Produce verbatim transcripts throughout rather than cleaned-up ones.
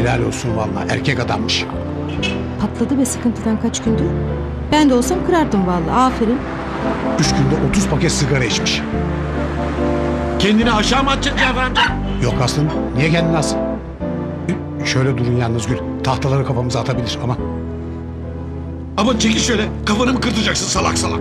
Helal olsun vallahi, erkek adammış. Patladı be sıkıntıdan kaç gündür. Ben de olsam kırardım vallahi. Aferin. Üç günde otuz paket sigara içmiş. Kendini aşağı mı atacaksın Cafer amca? Yok aslında, niye kendini alsın? Şöyle durun yalnız Gül. Tahtaları kafamıza atabilir ama. Ama çekil şöyle, kafanı mı kırtacaksın salak salak?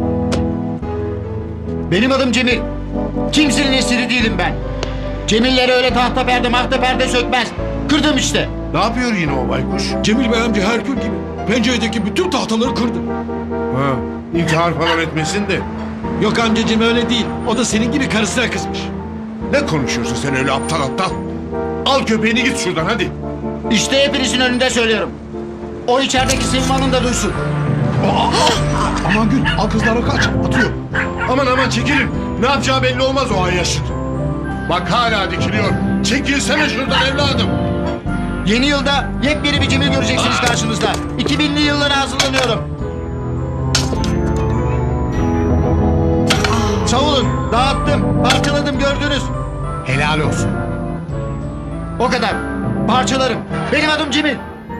Benim adım Cemil. Kimsenin esiri değilim ben. Cemillere öyle tahta perde mahta perde sökmez. Kırdım işte. Ne yapıyor yine o baykuş? Cemil Bey amca her gün gibi penceredeki bütün tahtaları kırdı. Ha, intihar falan etmesin de. Yok amcacığım öyle değil. O da senin gibi karısına kızmış. Ne konuşuyorsun sen öyle aptal aptal? Al köpeğini git şuradan hadi. İşte hepinizin önünde söylüyorum. O içerideki Sevim Hanım da duysun. Aman Gül, al kızları kaç, atıyor. Aman aman çekilin. Ne yapacağı belli olmaz o ayyaşın. Bak hala dikiliyor. Çekilsene şuradan evladım. Yeni yılda yepyeni bir Cemil göreceksiniz karşınızda. iki binli yıllara hazırlanıyorum. Savulun, dağıttım, parçaladım gördünüz. Helal olsun. O kadar. Parçalarım. Benim adım Cemil.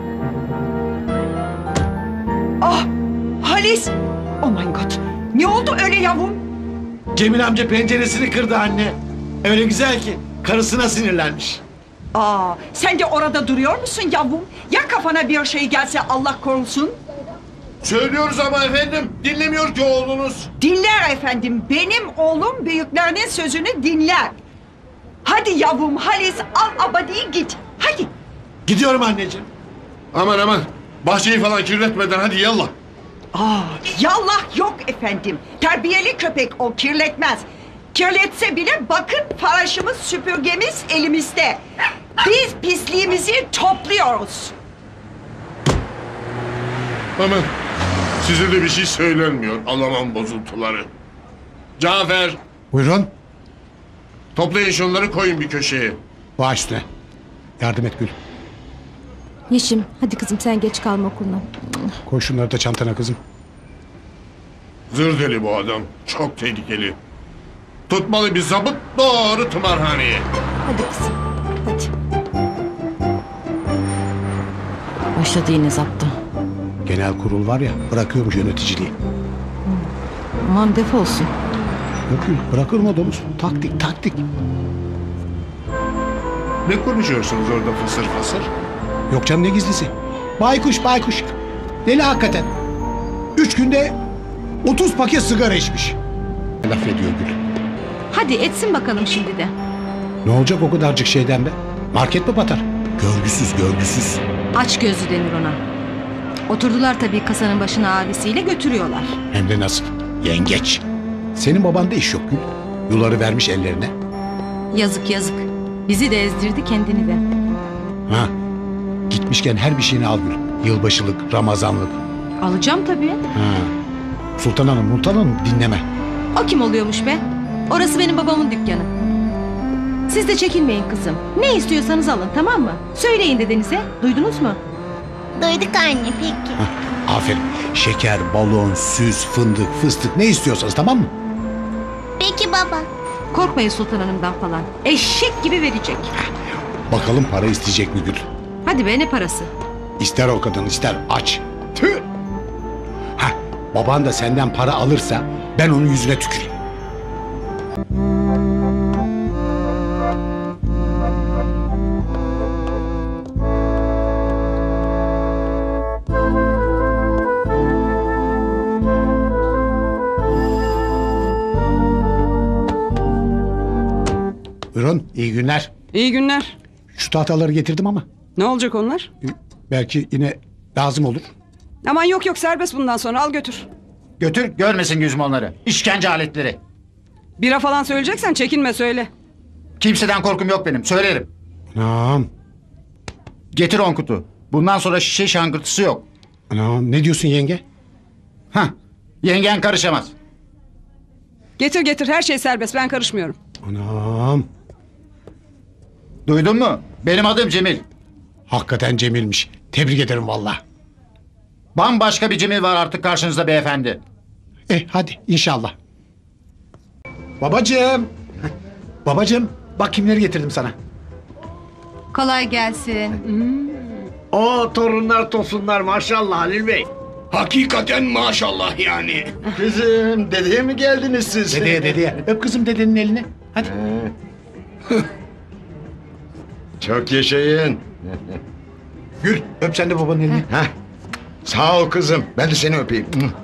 Ah Halis. Oh my god. Ne oldu öyle yavrum? Cemil amca penceresini kırdı anne. Öyle güzel ki karısına sinirlenmiş. Aa, sen de orada duruyor musun yavrum? Ya kafana bir şey gelse Allah korusun? Söylüyoruz ama efendim. Dinlemiyor ki oğlunuz. Dinler efendim. Benim oğlum büyüklerinin sözünü dinler. Hadi yavrum Halis al abadiyi git. Hadi. Gidiyorum anneciğim. Aman aman. Bahçeyi falan kirletmeden hadi yallah. Aa, yallah yok efendim. Terbiyeli köpek o kirletmez. Kirletse bile bakın faraşımız süpürgemiz elimizde. Biz pisliğimizi topluyoruz. Aman. Size de bir şey söylenmiyor. Alamam bozuntuları. Cafer. Buyurun. Toplayın şunları koyun bir köşeye. Baş üstüne. Yardım et Gül. Yeşim hadi kızım sen geç kalma okuluna. Koy şunları da çantana kızım. Zır deli bu adam. Çok tehlikeli. Tutmalı bir zabıt doğru tımarhaneye. Hadi kızım hadi. Başladı yine zaptı. Genel kurul var ya, bırakıyormuş yöneticiliği. Aman defolsun. Yok Gül, bırakır mı domuz? Taktik, taktik. Ne konuşuyorsunuz orada fısır fısır? Yok canım, ne gizlisi? Baykuş, baykuş. Deli hakikaten. Üç günde otuz paket sigara içmiş. Laf ediyor Gül. Hadi etsin bakalım şimdi de. Ne olacak o kadarcık şeyden be? Market mi batar? Görgüsüz, görgüsüz. Aç gözlü denir ona. Oturdular tabii kasanın başına abisiyle götürüyorlar. Hem de nasıl? Yengeç. Senin babanda iş yok Gül. Yuları vermiş ellerine. Yazık yazık. Bizi de ezdirdi kendini de. Ha. Gitmişken her bir şeyini al Gül. Yılbaşılık, Ramazanlık. Alacağım tabii. Ha. Sultan Hanım, Multan Hanım dinleme. O kim oluyormuş be? Orası benim babamın dükkanı. Siz de çekinmeyin kızım. Ne istiyorsanız alın tamam mı? Söyleyin dedenize. Duydunuz mu? Duyduk anne peki. Hah, aferin. Şeker, balon, süs, fındık, fıstık ne istiyorsanız tamam mı? Peki baba. Korkmayın Sultan Hanım'dan falan. Eşek gibi verecek. Bakalım para isteyecek mi Gül? Hadi be ne parası? İster o kadın ister aç. Tüh! Hah, baban da senden para alırsa ben onun yüzüne tüküreyim. Buyurun, iyi günler. İyi günler. Şu tahtaları getirdim ama Ne olacak onlar? belki yine lazım olur. Aman yok yok serbest bundan sonra al götür. Götür görmesin gözüm onları. İşkence aletleri. Bira falan söyleyeceksen çekinme söyle. Kimseden korkum yok benim. Söylerim. Anam, Getir on kutu. Bundan sonra şişe şangırtısı yok. anam ne diyorsun yenge? Hah. Yengen karışamaz. Getir getir her şey serbest ben karışmıyorum. Anam, Duydun mu? Benim adım Cemil. hakikaten Cemil'miş. Tebrik ederim valla. Bambaşka bir Cemil var artık karşınızda beyefendi. Eh hadi inşallah. Babacığım. Babacığım bak kimleri getirdim sana. Kolay gelsin. O torunlar tosunlar maşallah Halil Bey. Hakikaten maşallah yani. Kızım dedeye mi geldiniz siz? Dedeye dedeye. Öp kızım dedenin elini. Hadi. Çok yaşayın. Gül öp sen de babanın elini. Heh. Sağ ol kızım. Ben de seni öpeyim.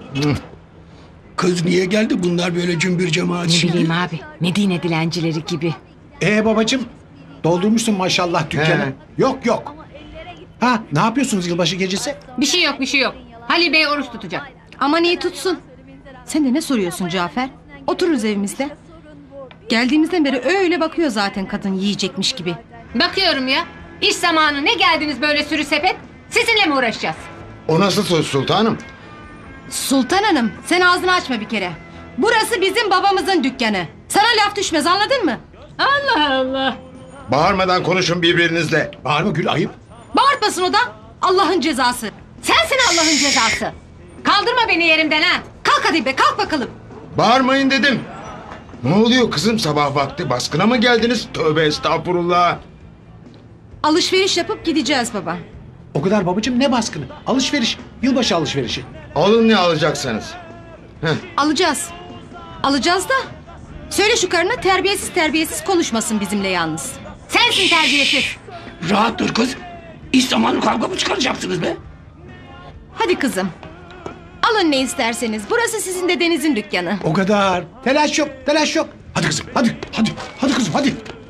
Kız niye geldi bunlar böyle cümbür cemaat Ne şimdi? bileyim abi. Medine dilencileri gibi. Ee babacığım doldurmuşsun maşallah dükkanı. He. Yok yok. Ha ne yapıyorsunuz yılbaşı gecesi? Bir şey yok bir şey yok. Halil Bey oruç tutacak. Aman iyi tutsun. Sen de ne soruyorsun Cafer? Otururuz evimizde. Geldiğimizden beri öyle bakıyor zaten kadın yiyecekmiş gibi. Bakıyorum ya. İş zamanı ne geldiniz böyle sürü sepet? Sizinle mi uğraşacağız? O nasıl söz sultanım? Sultan Hanım sen ağzını açma bir kere. Burası bizim babamızın dükkanı. Sana laf düşmez anladın mı? Allah Allah. Bağırmadan konuşun birbirinizle. Bağırma Gül ayıp. Bağırtmasın o da. Allah'ın cezası. Sensin Allah'ın cezası. Kaldırma beni yerimden ha. Kalk hadi be kalk bakalım. Bağırmayın dedim. Ne oluyor kızım sabah vakti? Baskına mı geldiniz? Tövbe estağfurullah. Alışveriş yapıp gideceğiz baba. O kadar babacığım ne baskını? Alışveriş. Yılbaşı alışverişi. Alın ne alacaksanız. Alacağız. Alacağız da. Söyle şu karına terbiyesiz terbiyesiz konuşmasın bizimle yalnız. Sensin terbiyesiz. Rahat dur kız. İş zamanı kavga mı çıkaracaksınız be? Hadi kızım. Alın ne isterseniz. Burası sizin dedenizin dükkanı. O kadar. Telaş yok telaş yok. Hadi kızım hadi hadi. Hadi kızım hadi.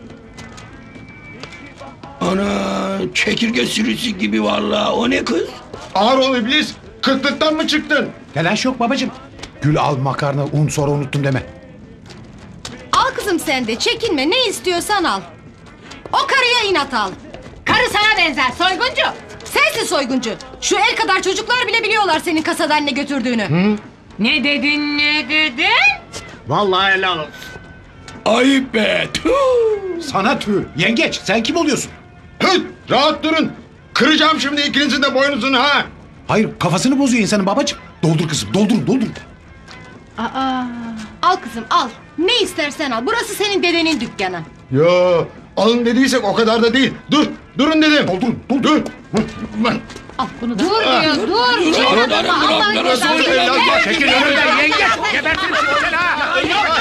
Ana çekirge sürüsü gibi vallahi o ne kız? Ağır ol iblis. Kıtlıktan mı çıktın? Telaş yok babacığım. Gül al makarna un sonra unuttum deme. Al kızım sen de çekinme ne istiyorsan al. O karıya inat al. Karı sana benzer soyguncu. Sensin soyguncu. Şu el kadar çocuklar bile biliyorlar senin kasadan ne götürdüğünü. Ne dedin ne dedin? Vallahi helal olsun. Ayıp be. Tüh. Sana tüh. Yengeç sen kim oluyorsun? Hıt! Rahat durun. Kıracağım şimdi ikinizin de boynuzunu ha. Hayır kafasını bozuyor insanın babacığım. Doldur kızım doldur doldur. Aa, al kızım al. Ne istersen al. Burası senin dedenin dükkanı. Yo, alın dediysek o kadar da değil. Dur, durun dedim. Doldurun doldur. Dur. Al bunu da. Dur diyor dur. Çekil adamı, Allah'ın cezası. Çekil önümden yengeç. Gebertirim seni ha.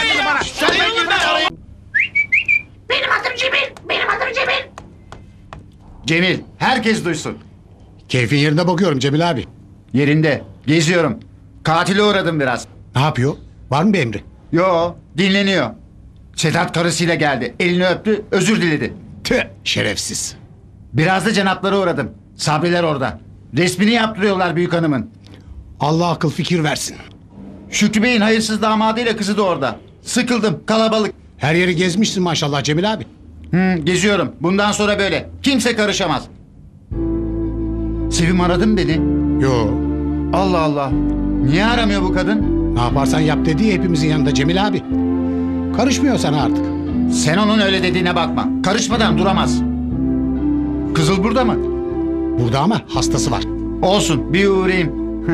Cemil, herkes duysun. Keyfin yerinde bakıyorum Cemil abi. Yerinde, geziyorum. Katile uğradım biraz. Ne yapıyor? Var mı bir emri? Yo, dinleniyor. Sedat karısıyla geldi. Elini öptü, özür diledi. Tüh şerefsiz. Biraz da cenaplara uğradım. Sabriler orada. Resmini yaptırıyorlar büyük hanımın. Allah akıl fikir versin. Şükrü Bey'in hayırsız damadıyla kızı da orada. Sıkıldım, kalabalık. Her yeri gezmişsin maşallah Cemil abi. Hı, geziyorum. Bundan sonra böyle. Kimse karışamaz. Sevim aradı mı beni? Yo. Allah Allah. Niye aramıyor bu kadın? Ne yaparsan yap dediği hepimizin yanında Cemil abi. Karışmıyor sana artık. Sen onun öyle dediğine bakma. Karışmadan duramaz. Kızıl burada mı? Burada ama hastası var. Olsun, bir uğrayayım.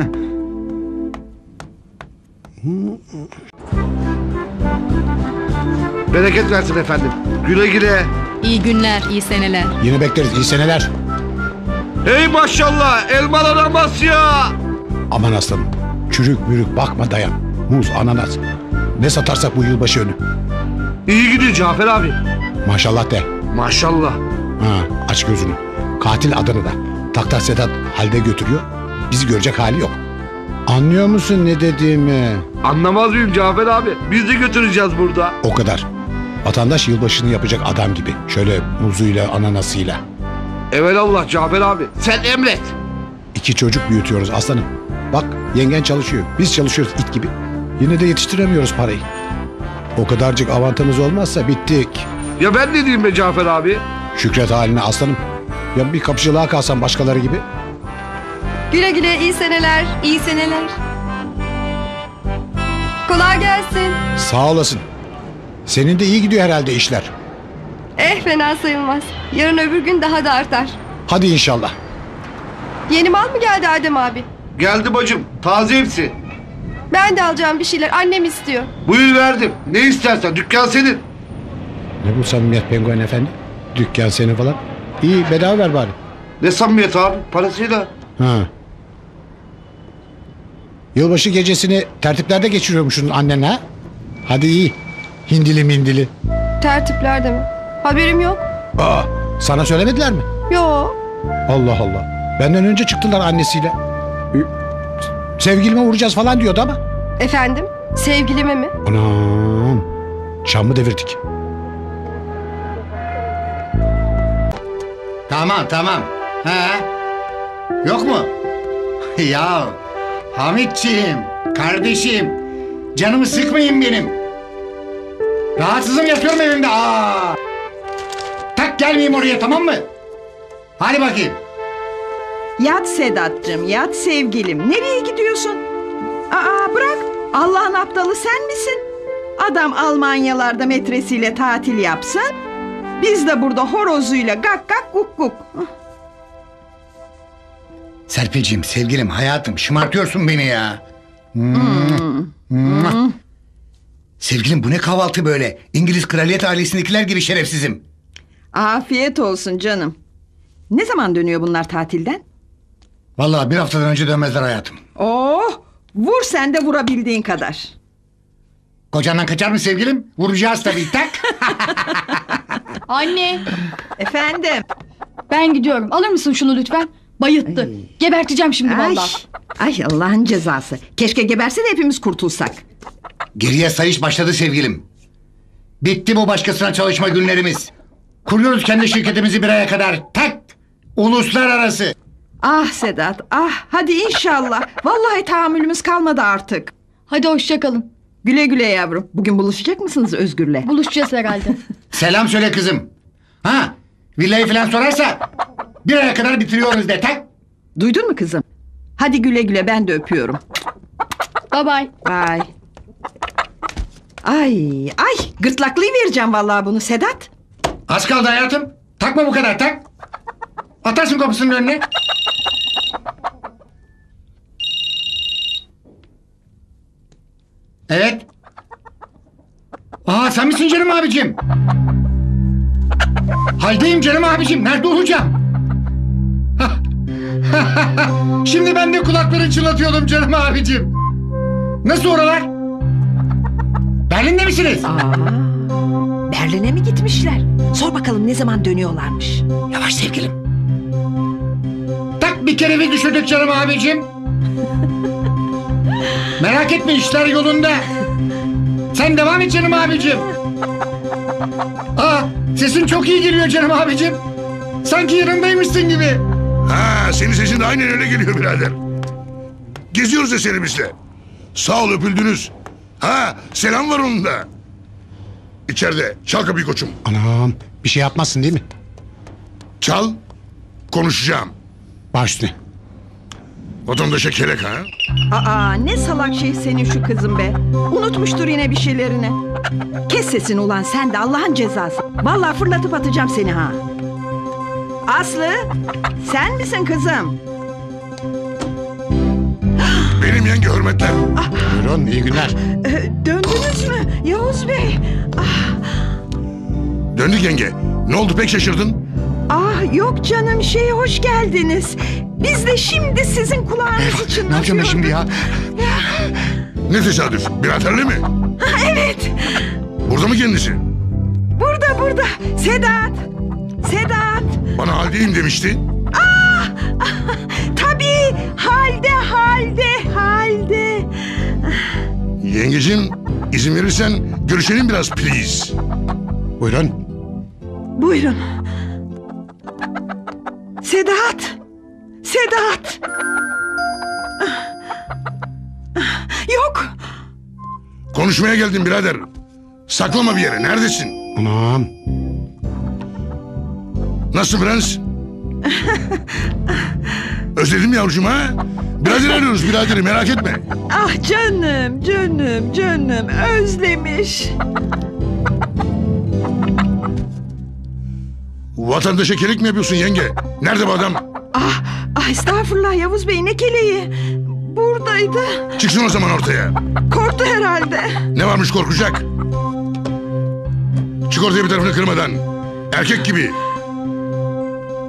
Bereket versin efendim. Güle güle. İyi günler, iyi seneler. Yine bekleriz iyi seneler. Hey maşallah elmalar Amasya. Aman aslanım. Çürük mürük bakma dayan. Muz, ananas. Ne satarsak bu yılbaşı önü. İyi gidiyor Cafer abi. Maşallah de. Maşallah. Ha, aç gözünü. Katil Adana'da. Taktar Sedat halde götürüyor. Bizi görecek hali yok. Anlıyor musun ne dediğimi? Anlamaz mıyım Cafer abi? Biz de götüreceğiz burada. O kadar. Vatandaş yılbaşını yapacak adam gibi. Şöyle muzuyla, ananasıyla. Evelallah Cafer abi. Sen emret. İki çocuk büyütüyoruz aslanım. Bak yengen çalışıyor. Biz çalışıyoruz it gibi. Yine de yetiştiremiyoruz parayı. O kadarcık avantamız olmazsa bittik. Ya ben ne diyeyim be Cafer abi? Şükret haline aslanım. Ya bir kapıcılığa kalsan başkaları gibi. Güle güle iyi seneler, iyi seneler. Kolay gelsin. Sağ olasın. Senin de iyi gidiyor herhalde işler. Eh fena sayılmaz. Yarın öbür gün daha da artar. Hadi inşallah. Yeni mal mı geldi Adem abi? Geldi bacım. Taze hepsi. Ben de alacağım bir şeyler. Annem istiyor. Buyur verdim. Ne istersen dükkan senin. Ne bu samimiyet penguen efendi? Dükkan senin falan. İyi bedava ver bari. Ne samimiyet abi parasıyla. Ha. Yılbaşı gecesini tertiplerde geçiriyormuşsun annenle ha? Hadi iyi. Hindili mindili. Tertiplerde mi? Haberim yok. Aa, sana söylemediler mi? Yo. Allah Allah. Benden önce çıktılar annesiyle. Ee, Sevgilime vuracağız falan diyordu ama. Efendim? Sevgilime mi? Anam. Çamı devirdik. Tamam tamam. He? Yok mu? Ya Hamitciğim, kardeşim. Canımı sıkmayın benim. Rahatsızım yatıyorum evimde. Aa! Tak gelmeyeyim oraya tamam mı? Hadi bakayım. Yat Sedat'cığım yat sevgilim. Nereye gidiyorsun? Aa bırak. Allah'ın aptalı sen misin? Adam Almanyalarda metresiyle tatil yapsın. Biz de burada horozuyla gak gak guk guk. Serpil'ciğim, sevgilim, hayatım şımartıyorsun beni ya. Hmm. Hmm. Sevgilim bu ne kahvaltı böyle? İngiliz kraliyet ailesindekiler gibi şerefsizim. Afiyet olsun canım. Ne zaman dönüyor bunlar tatilden? Vallahi bir haftadan önce dönmezler hayatım. Oh, vur sen de vurabildiğin kadar. Kocandan kaçar mı sevgilim? Vuracağız tabii tak. Anne Efendim. ben gidiyorum. Alır mısın şunu lütfen? Bayıttı. Geberteceğim şimdi Ay, vallahi. ay Allah'ın cezası. Keşke geberse de hepimiz kurtulsak. Geriye sayış başladı sevgilim. Bitti bu başkasına çalışma günlerimiz. Kuruyoruz kendi şirketimizi bir aya kadar. Tak! Uluslararası. Ah Sedat, ah hadi inşallah. Vallahi tahammülümüz kalmadı artık. Hadi hoşça kalın. Güle güle yavrum. Bugün buluşacak mısınız Özgür'le? Buluşacağız herhalde. Selam söyle kızım. Ha? Villayı falan sorarsa bir aya kadar bitiriyoruz de tak. Duydun mu kızım? Hadi güle güle ben de öpüyorum. Bye bye. Bye. Ay ay gırtlaklayı vereceğim vallahi bunu Sedat. Az kaldı hayatım. Takma bu kadar tak. Atarsın kapısının önüne. Evet. Aa sen misin canım abicim? Haldeyim canım abicim. Nerede olacağım? Şimdi ben de kulakları çınlatıyordum canım abicim. Nasıl oralar? Berlin'de misiniz? Aa, Berlin'e mi gitmişler? Sor bakalım ne zaman dönüyorlarmış. Yavaş sevgilim. Tak bir kere bir düşürdük canım abicim. Merak etme işler yolunda. Sen devam et canım abicim. Aa, sesin çok iyi geliyor canım abicim. Sanki yanındaymışsın gibi. Ha, senin sesin de aynen öyle geliyor birader. Geziyoruz eserimizle. Sağ ol öpüldünüz. Ha, selam var onun da. İçeride. Çal kapıyı koçum. Anam bir şey yapmazsın değil mi? Çal. Konuşacağım. Baş üstüne. Vatandaşa kelek ha. Aa ne salak şey senin şu kızın be. Unutmuştur yine bir şeylerini. Kes sesini ulan sen de Allah'ın cezası. Vallahi fırlatıp atacağım seni ha. Aslı sen misin kızım? Benim yenge hürmetler. Buyurun iyi günler. Ee, döndünüz mü Yavuz Bey? Ah, Döndük yenge. Ne oldu pek şaşırdın? ah yok canım şey hoş geldiniz. Biz de şimdi sizin kulağınızı çınlatıyorduk. Ne yapacağım ben şimdi ya? Ne tesadüf. Biraderli mi? Evet. Burada mı kendisi? Burada burada. Sedat. Sedat. Bana haldeyim demişti. Tabii halde halde halde. Yengeciğim izin verirsen görüşelim biraz please. Buyurun. Buyurun. Sedat. Sedat. Yok. Konuşmaya geldim birader. Saklama bir yere. Neredesin? Anam. Nasıl prens? Özledim yavrucuğum ha? Birader arıyoruz biraderi merak etme. Ah canım canım canım özlemiş. Vatandaşa kelik mi yapıyorsun yenge? Nerede bu adam? Ah, ah estağfurullah Yavuz Bey ne keleği. Buradaydı. Çıksın o zaman ortaya. Korktu herhalde. Ne varmış korkacak? Çık ortaya bir tarafını kırmadan. Erkek gibi.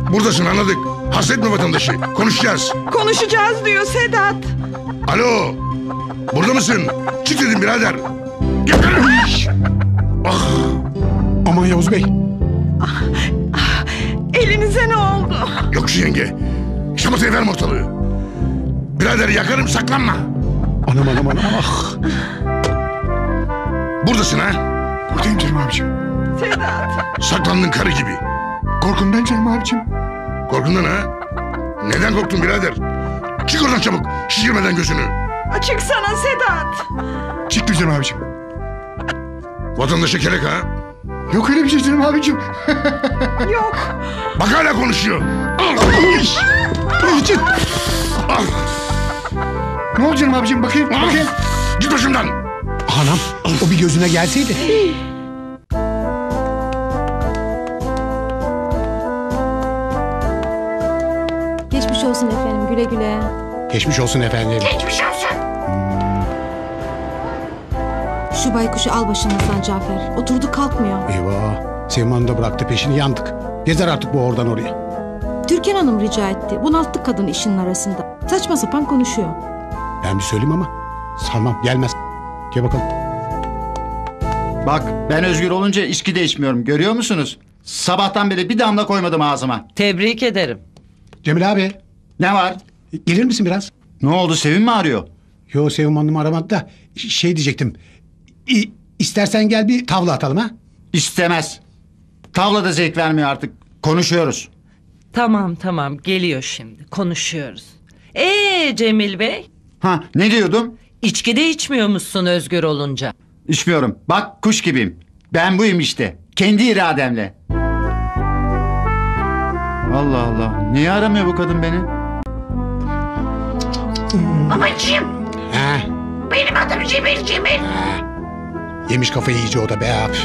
Buradasın anladık. Hasretme vatandaşı. Konuşacağız. Konuşacağız diyor Sedat. Alo. Burada mısın? Çık dedim birader. Gel. Ah. Aman Yavuz Bey. Elinize ne oldu? Yok şu yenge. Şamatayı verme ortalığı. Birader yakarım saklanma. Anam anam anam. Ah. Buradasın ha? Buradayım canım abicim. Sedat. Saklandın karı gibi. Korkumdan canım abicim. Korkundan ha? Neden korktun birader? Çık oradan çabuk. Şişirmeden gözünü. Açık sana Sedat. Çıktı canım abicim. Vatandaşa kelek ha? Yok öyle bir şey canım abicim. Yok. Bak hala konuşuyor. Niçin? Al. Ne oldu canım abicim bakayım Al. bakayım. Git başımdan. Anam o bir gözüne gelseydi. Geçmiş olsun efendim, güle güle. Geçmiş olsun efendim. Şu baykuşu al başımızdan Cafer. Oturdu kalkmıyor. Eyvah. Sevim Hanım da bıraktı peşini, yandık. Gezer artık bu oradan oraya. Türkan Hanım rica etti. Bunalttık kadın işinin arasında. Saçma sapan konuşuyor. Ben bir söyleyeyim ama sanmam, gelmez. Gel bakalım. Bak ben özgür olunca içki de içmiyorum. Görüyor musunuz? Sabahtan beri bir damla koymadım ağzıma. Tebrik ederim. Cemil abi, Ne var? gelir misin biraz? Ne oldu, Sevim mi arıyor? Yo, Sevim Hanım aramadı da şey diyecektim. İ, istersen gel bir tavla atalım ha. İstemez. Tavla da zevk vermiyor artık. Konuşuyoruz. Tamam tamam geliyor şimdi konuşuyoruz. Ee Cemil Bey, Ha ne diyordum? içki de içmiyor musun özgür olunca? İçmiyorum. Bak kuş gibiyim. Ben buyum işte. Kendi irademle. Allah Allah. Niye aramıyor bu kadın beni? Babacığım. He. Benim adım Cemil Cemil. Yemiş kafayı iyice o da be abi.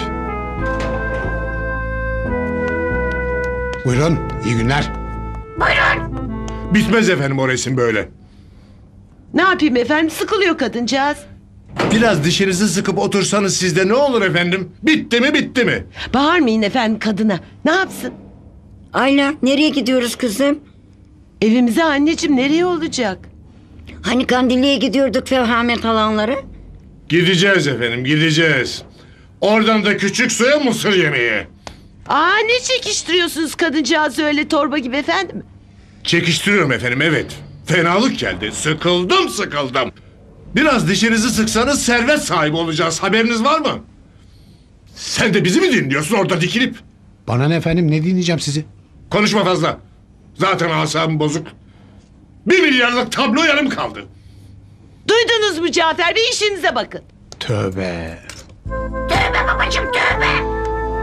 Buyurun, iyi günler. Buyurun. Bitmez efendim o resim böyle. Ne yapayım efendim, sıkılıyor kadıncağız. Biraz dişinizi sıkıp otursanız sizde ne olur efendim? Bitti mi bitti mi? Bağırmayın efendim kadına. Ne yapsın? Ayla nereye gidiyoruz kızım? Evimize anneciğim, nereye olacak? Hani Kandilli'ye gidiyorduk Fevhamet alanları? Gideceğiz efendim gideceğiz. Oradan da küçük suya mısır yemeye. Aa, ne çekiştiriyorsunuz kadıncağızı öyle torba gibi efendim? Çekiştiriyorum efendim evet. Fenalık geldi. Sıkıldım sıkıldım. Biraz dişinizi sıksanız servet sahibi olacağız. Haberiniz var mı? Sen de bizi mi dinliyorsun orada dikilip? Bana ne efendim, ne dinleyeceğim sizi? Konuşma fazla. Zaten asabım bozuk. Bir milyarlık tablo yarım kaldı. Duydunuz mu Cafer Bey, işinize bakın. Tövbe. Tövbe babacığım tövbe.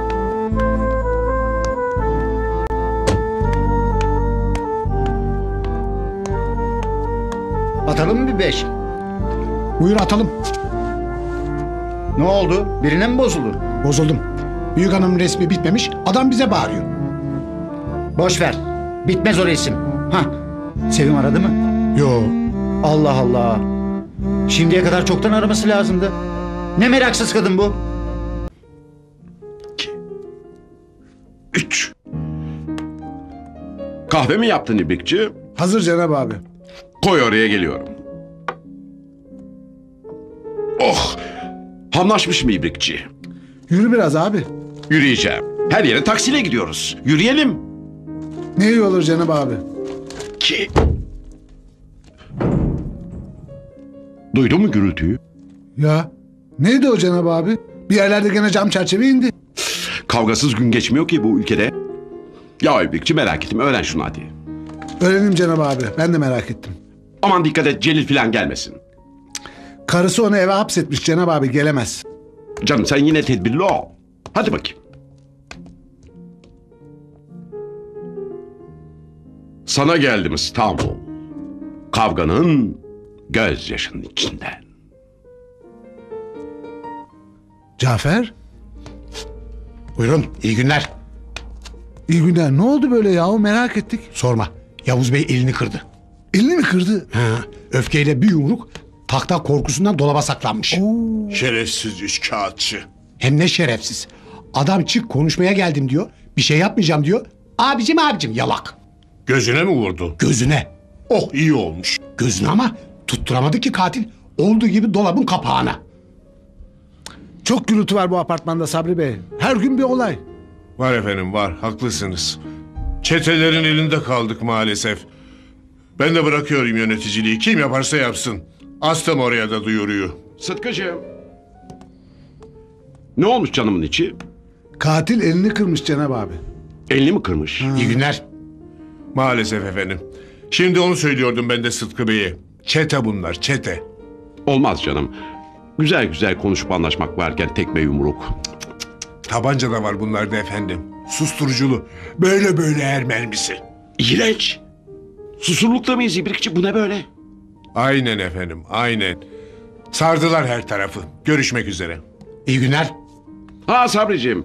Atalım mı bir beş? Buyur atalım. Ne oldu? Birine mi bozuldu? Bozuldum. Büyük hanımın resmi bitmemiş, adam bize bağırıyor. Boş ver. Bitmez o resim. Hah. Sevim aradı mı? Yo. Allah Allah. Şimdiye kadar çoktan araması lazımdı. Ne meraksız kadın bu. Üç. Kahve mi yaptın İbrikçi? Hazır Cenab abi. Koy oraya geliyorum. Oh! Hamlaşmış mı İbrikçi? Yürü biraz abi. Yürüyeceğim. Her yere taksiyle gidiyoruz. Yürüyelim. Ne iyi olur Cenab abi. Ki... Duydun mu gürültüyü? Ya neydi o Cenab abi? Bir yerlerde gene cam çerçeve indi. Kavgasız gün geçmiyor ki bu ülkede. Ya İbrikçi merak ettim. Öğren şunu hadi. Öğrenim Cenab abi. Ben de merak ettim. Aman dikkat et Celil falan gelmesin. Karısı onu eve hapsetmiş Cenab abi, gelemez. Canım sen yine tedbirli ol. Hadi bakayım. Sana geldim İstanbul. Kavganın gözyaşının içinden. Cafer. Buyurun, iyi günler. İyi günler. Ne oldu böyle yahu, merak ettik. Sorma. Yavuz Bey elini kırdı. Elini mi kırdı? Ha, öfkeyle bir yumruk tahta korkusundan dolaba saklanmış. Oo. Şerefsiz üç kağıtçı. Hem ne şerefsiz. Adam çık konuşmaya geldim diyor. Bir şey yapmayacağım diyor. Abicim abicim yalak. Gözüne mi vurdu? Gözüne. Oh iyi olmuş. Gözüne ama tutturamadı ki katil. Olduğu gibi dolabın kapağına. Çok gürültü var bu apartmanda Sabri Bey. Her gün bir olay. Var efendim var haklısınız. Çetelerin elinde kaldık maalesef. Ben de bırakıyorum yöneticiliği. Kim yaparsa yapsın. Astım oraya da duyuruyor. Sıtkıcığım. Ne olmuş canımın içi? Katil elini kırmış Cenab abi. Elini mi kırmış? İyi günler. Maalesef efendim. Şimdi onu söylüyordum ben de Sıtkı Bey'e. Çete bunlar çete. Olmaz canım. Güzel güzel konuşup anlaşmak varken tekme yumruk. Tabanca da var bunlarda efendim. Susturuculu. Böyle böyle er mermisi. İğrenç. Susurlukta mıyız İbrikçi? Bu ne böyle? Aynen efendim aynen. Sardılar her tarafı. Görüşmek üzere. İyi günler. Ha Sabriciğim.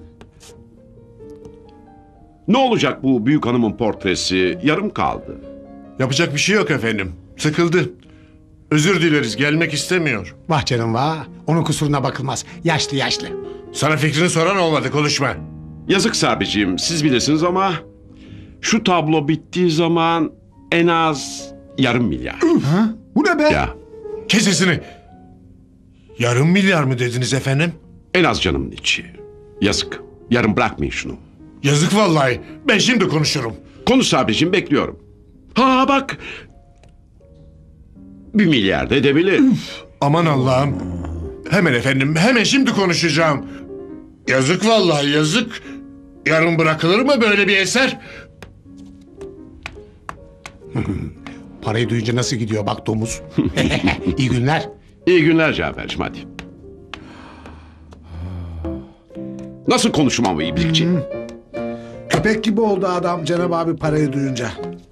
Ne olacak bu büyük hanımın portresi? Yarım kaldı. Yapacak bir şey yok efendim. Sıkıldı. Özür dileriz gelmek istemiyor. Vah canım vah. Onun kusuruna bakılmaz. Yaşlı yaşlı. Sana fikrini soran olmadı konuşma. Yazık Sabriciğim siz bilirsiniz ama şu tablo bittiği zaman en az yarım milyar. Ha? Bu ne be? Ya. Kes sesini. Yarım milyar mı dediniz efendim? En az canımın içi. Yazık. Yarın bırakmayın şunu. Yazık vallahi. Ben şimdi konuşurum. Konuş Sabriciğim bekliyorum. Ha bak. Bir milyar da edebilir. Üf, aman Allah'ım. Hemen efendim hemen şimdi konuşacağım. Yazık vallahi yazık. Yarın bırakılır mı böyle bir eser? Parayı duyunca nasıl gidiyor bak domuz. İyi günler. İyi günler Cafer'cim hadi. Nasıl konuşmam bu İbrikçi? Hmm. Köpek gibi oldu adam Cenab abi parayı duyunca.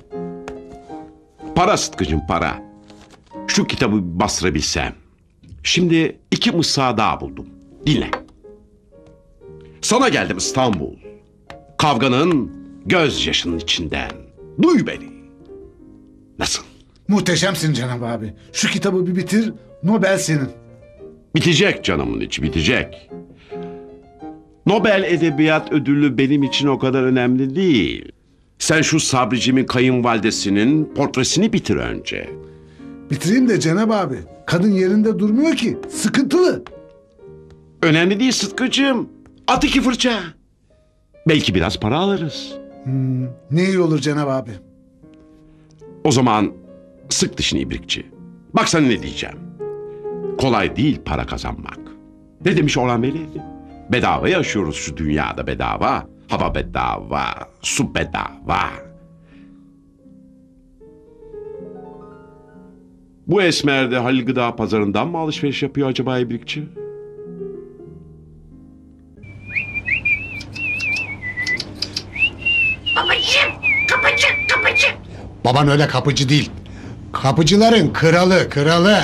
Para Sıtkı'cım para. Şu kitabı bastırabilsem. Şimdi iki mısra daha buldum. Dinle. Sana geldim İstanbul. Kavganın gözyaşının içinden. Duy beni. Nasıl? Muhteşemsin Cenab abi. Şu kitabı bir bitir, Nobel senin. Bitecek canımın içi bitecek. Nobel Edebiyat Ödülü benim için o kadar önemli değil. Sen şu Sabricimin kayınvalidesinin portresini bitir önce. Bitireyim de Cenab abi. Kadın yerinde durmuyor ki. Sıkıntılı. Önemli değil Sıtkı'cığım. At iki fırça. Belki biraz para alırız. Hmm, ne iyi olur Cenab abi. O zaman sık dişini İbrikçi. Bak sana ne diyeceğim. Kolay değil para kazanmak. Ne demiş Orhan Veli? Bedava yaşıyoruz şu dünyada bedava. Hava bedava, su bedava. Bu esmer de Halil Gıda Pazarı'ndan mı alışveriş yapıyor acaba İbrikçi? Babacığım, kapıcı, kapıcı. Baban öyle kapıcı değil. Kapıcıların kralı, kralı.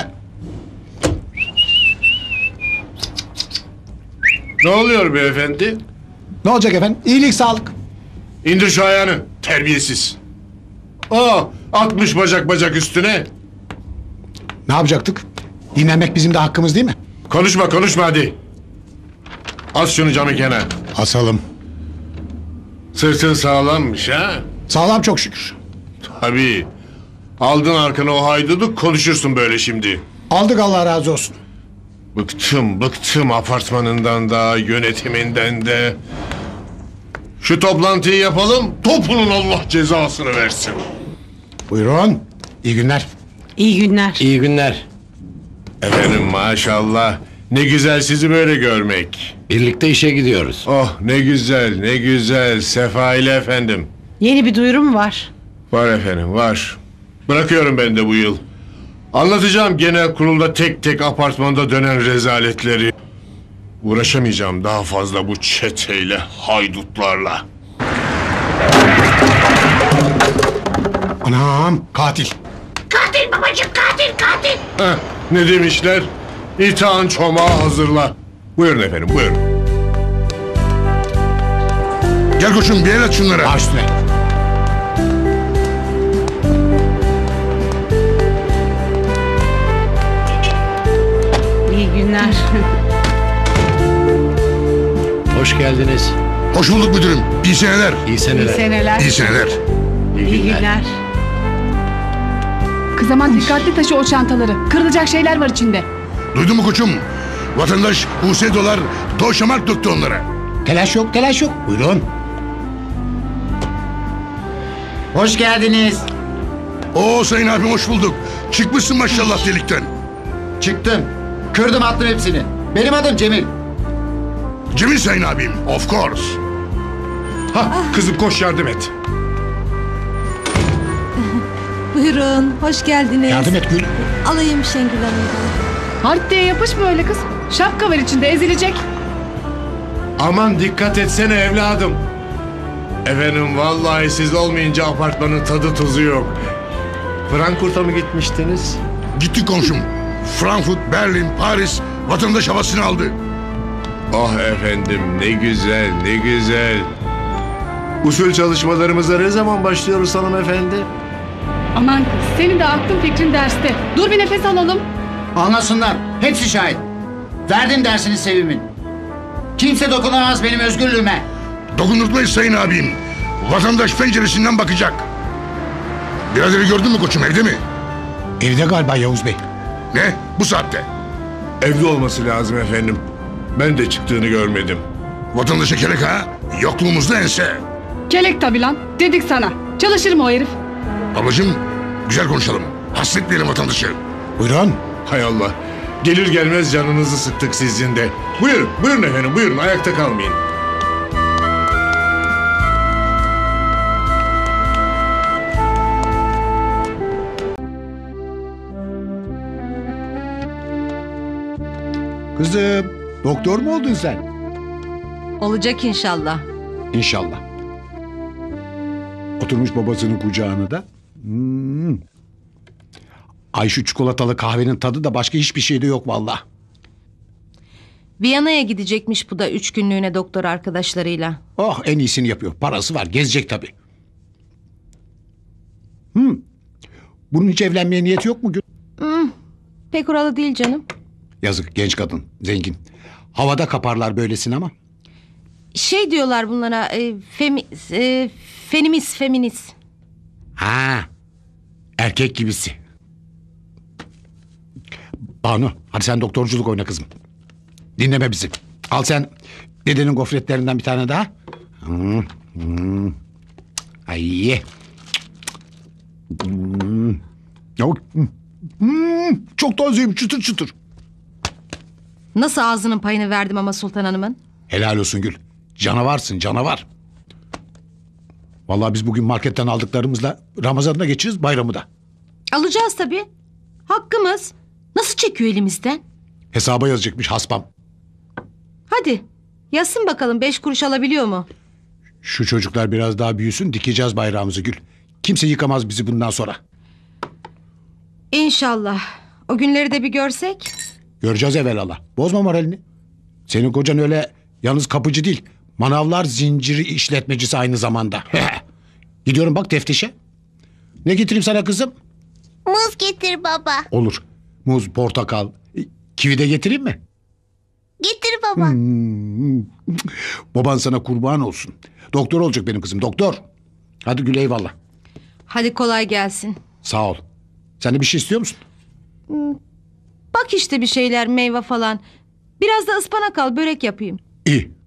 Ne oluyor beyefendi? Ne olacak efendim? İyilik, sağlık. İndir şu ayağını. Terbiyesiz. Aa, atmış bacak bacak üstüne. Ne yapacaktık? Dinlenmek bizim de hakkımız değil mi? Konuşma konuşma hadi. As şunu camı kenar. Asalım. Sırtın sağlammış ha? Sağlam çok şükür. Tabii. Aldın arkana o haydudu konuşursun böyle şimdi. Aldık Allah razı olsun. Bıktım bıktım apartmanından da yönetiminden de. Şu toplantıyı yapalım topunun Allah cezasını versin. Buyurun. İyi günler. İyi günler. İyi günler. Efendim maşallah. Ne güzel sizi böyle görmek. Birlikte işe gidiyoruz. Oh ne güzel ne güzel. Sefa ile efendim. Yeni bir duyurum var. Var efendim var. Bırakıyorum ben de bu yıl. Anlatacağım genel kurulda tek tek apartmanda dönen rezaletleri. Uğraşamayacağım daha fazla bu çeteyle, haydutlarla. Anam katil. Katil babacığım, katil, katil. Heh, ne demişler? İtağın çomağı hazırla. Buyurun efendim buyurun. Gel koçum bir el at şunlara. Baş üstüne. İyi günler. Hoş geldiniz. Hoş bulduk müdürüm. İyi seneler. İyi seneler. İyi seneler. İyi seneler. İyi günler. Kız aman dikkatli taşı o çantaları. Kırılacak şeyler var içinde. Duydun mu koçum? Vatandaş U S dolar toşamak döktü onlara. Telaş yok, telaş yok. Buyurun. Hoş geldiniz. Oo sayın abim hoş bulduk. Çıkmışsın maşallah delikten. Çıktım. Kırdım attım hepsini. Benim adım Cemil. Cemil sayın abim. Of course. Ha kızım koş yardım et. Buyurun, hoş geldiniz. Yardım et Gül. Alayım Şengül Hanım'dan. Haritteye yapışma öyle kız. Şapka var içinde ezilecek. Aman dikkat etsene evladım. Efendim vallahi siz olmayınca apartmanın tadı tuzu yok. Frankfurt'a mı gitmiştiniz? Gitti komşum. Frankfurt, Berlin, Paris vatandaş havasını aldı. Ah efendim ne güzel ne güzel. Usul çalışmalarımıza ne zaman başlıyoruz hanımefendi? Aman kız senin de aklın fikrin derste. Dur bir nefes alalım. Anlasınlar. Hepsi şahit. Verdim dersini Sevim'in. Kimse dokunamaz benim özgürlüğüme. Dokundurtmayız sayın abim. Vatandaş penceresinden bakacak. Biraderi gördün mü koçum evde mi? Evde galiba Yavuz Bey. Ne? Bu saatte. Evde olması lazım efendim. Ben de çıktığını görmedim. Vatandaşa kelek ha? Yokluğumuzda ense. Kelek tabi lan. Dedik sana. Çalışır mı o herif? Ablacığım güzel konuşalım. Hasretmeyelim vatandaşı. Buyurun. Hay Allah. Gelir gelmez canınızı sıktık sizin de. Buyurun, buyurun efendim, buyurun. Ayakta kalmayın. Kızım, doktor mu oldun sen? Olacak inşallah. İnşallah. Oturmuş babasının kucağına da. Hmm. Ay şu çikolatalı kahvenin tadı da başka hiçbir şeyde yok vallahi. Viyana'ya gidecekmiş bu da üç günlüğüne doktor arkadaşlarıyla. Oh en iyisini yapıyor. Parası var. Gezecek tabii. Hmm. Bunun hiç evlenmeye niyeti yok mu? Hmm, pek oralı değil canım. Yazık genç kadın. Zengin. Havada kaparlar böylesini ama. Şey diyorlar bunlara e, femi, e, fenimis feminis. Ha. Erkek gibisi. Banu hadi sen doktorculuk oyna kızım. Dinleme bizi. Al sen dedenin gofretlerinden bir tane daha. Hmm, hmm. Ay ye. Hmm. Yok. Hmm. Çok tazeyim çıtır çıtır. Nasıl ağzının payını verdim ama Sultan Hanım'ın? Helal olsun Gül. Canavarsın canavar. Vallahi biz bugün marketten aldıklarımızla Ramazan'ı da geçiririz bayramı da. Alacağız tabii. Hakkımız. Nasıl çekiyor elimizden? Hesaba yazacakmış haspam. Hadi yazsın bakalım beş kuruş alabiliyor mu? Şu çocuklar biraz daha büyüsün dikeceğiz bayrağımızı Gül. Kimse yıkamaz bizi bundan sonra. İnşallah. O günleri de bir görsek. Göreceğiz evvelallah. Bozma moralini. Senin kocan öyle yalnız kapıcı değil. Manavlar zinciri işletmecisi aynı zamanda. Gidiyorum bak teftişe. Ne getireyim sana kızım? Muz getir baba. Olur. Muz, portakal, kivi de getireyim mi? Getir baba. Hmm. Baban sana kurban olsun. Doktor olacak benim kızım doktor. Hadi Gül eyvallah. Hadi kolay gelsin. Sağ ol. Sen de bir şey istiyor musun? Hmm, bak işte bir şeyler meyve falan. Biraz da ıspanak al börek yapayım. İyi.